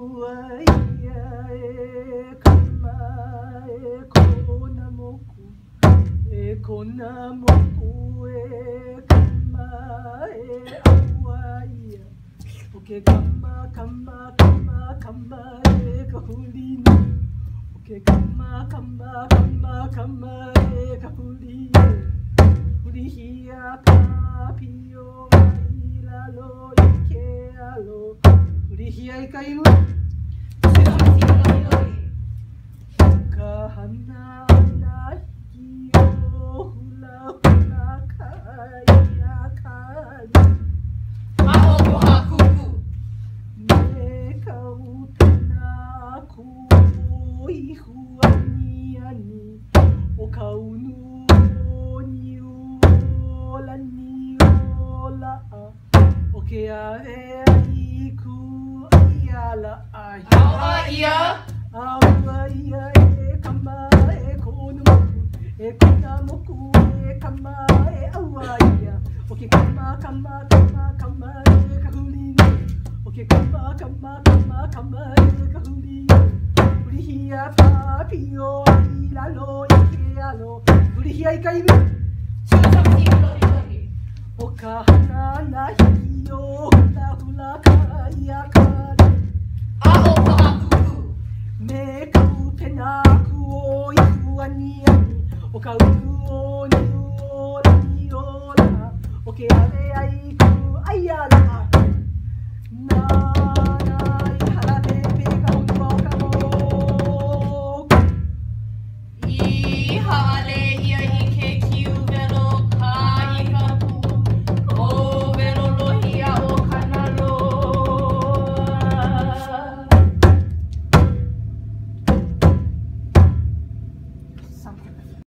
Aua ia e kama e kona moku. E kona moku e kama e aua ia. O ke kama kama kama kama e ka hulina. O ke kama kama kama kama e ka hulina. Hurihia papio mai lalo i ke alo. Hurihia i ka inu. Ka hana ana hiki o hula hula kaia kari. Aho ko hakuku. Me ka utana ku ihu ani ani. O ka unu ni ola ni ola a. O ke ave ai ku ai ala ai. Aua ia. Aua ia e kama e kona moku. E kona moku e kama e aua ia. O ke kama kama kama kama e ka hulina. O ke kama kama kama kama e ka hulina. Hurihia papio ai lalo i ke alo. Hurihia i ka inu. O ka hana na hiki o hula hula kaia kari. Aho ko hakuku. Me ka upena ku o ihu ani ani. O ka uku o ni ola ni ola. O ke ave ai ku ai ala. Na na i